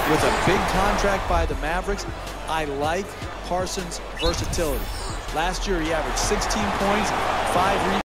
with a big contract by the Mavericks. I like Parsons' versatility. Last year, he averaged 16 points, 5 rebounds.